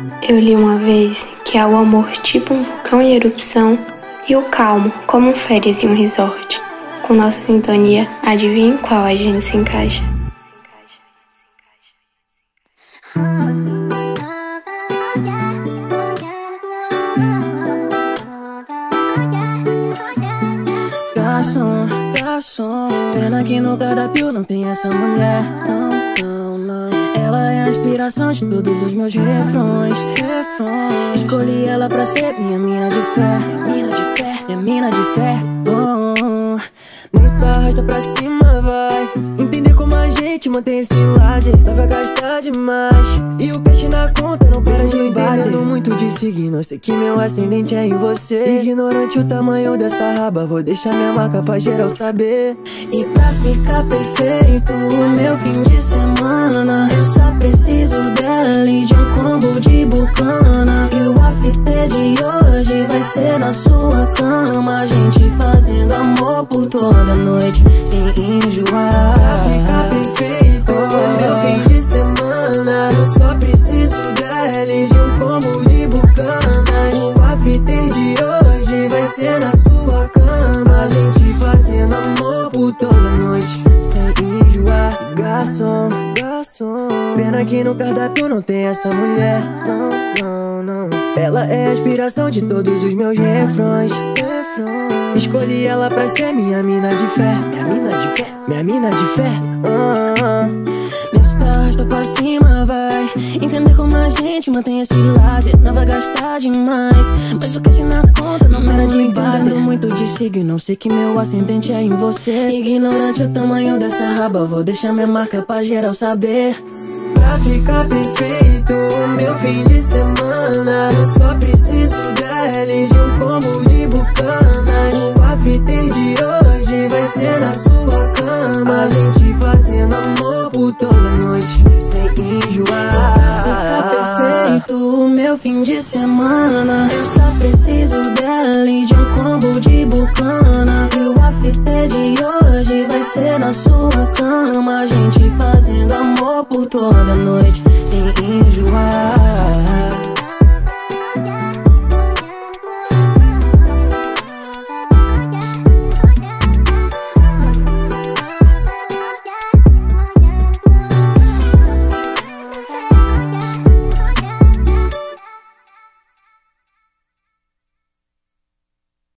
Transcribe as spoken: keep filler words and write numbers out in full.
Eu li uma vez que há o amor tipo um vulcão em erupção e o calmo como um férias em um resort. Com nossa sintonia, adivinha em qual a gente se encaixa? Garçom, garçom, pena que no cardápio não tem essa mulher. Não, não, não. Ela é a inspiração de todos os meus refrões, refrões. Escolhi ela pra ser minha mina de fé, minha mina de fé, minha mina de fé. Oh, oh. Nisso arrasta pra cima, vai. Entender como a gente mantém esse lazer. Não vai gastar demais e o peixe na conta não para de bater. Entendendo muito de signo, eu sei que meu ascendente é em você. Ignorante o tamanho dessa raba, vou deixar minha marca pra geral saber. E pra ficar perfeito o meu fim de semana, eu só preciso dela e de um combo de bucana. E o after de hoje vai ser na sua cama, a gente fazendo amor por toda noite sem enjoar. Pra ficar perfeito o meu fim de semana, eu só preciso dela e de um combo de bucanas. O after de hoje vai ser na sua cama, a gente fazendo amor por toda noite sem enjoar. Garçom, garçom, pena que no cardápio não tem essa mulher. Não, não, não. Ela é a inspiração de todos os meus refrões, refrões. Escolhi ela pra ser minha mina de fé, minha mina de fé, minha mina de fé. Ah, ah. Nesse arrasta pra cima, vai. Entender como a gente mantém esse lazer. Não vai gastar demais, mas o cash na conta não para de bater. Entendendo muito de signo, sei que meu ascendente é em você. Ignorante o tamanho dessa raba, vou deixar minha marca pra geral saber. Pra ficar perfeito o meu fim de semana, eu só preciso dela e de um combo de bucanas. O after de hoje vai ser na sua cama, a gente fazendo amor por toda noite sem enjoar. Pra ficar perfeito o meu fim de semana, eu só preciso dela e de um combo de bucana. E o after de hoje vai ser na sua cama, a gente fazendo amor por toda noite sem enjoar.